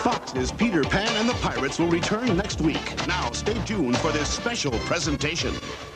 Fox's Peter Pan and the Pirates will return next week. Now, stay tuned for this special presentation.